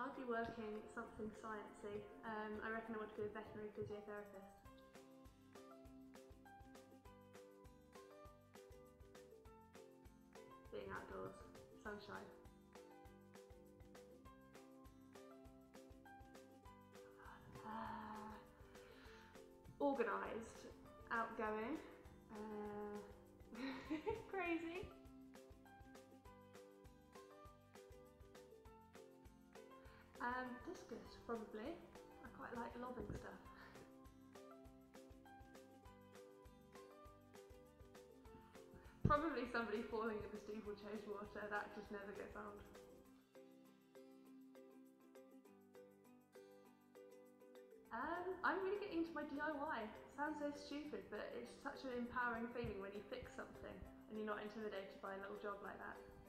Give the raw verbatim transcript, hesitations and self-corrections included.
I'd be working something sciencey. Um, I reckon I want to be a veterinary physiotherapist. Being outdoors, sunshine. Uh, organised, outgoing, uh, crazy. Um, discus, probably. I quite like lobbing stuff. Probably somebody falling in the steeplechase water, that just never gets old. Um, I'm really getting into my D I Y. Sounds so stupid, but it's such an empowering feeling when you fix something and you're not intimidated by a little job like that.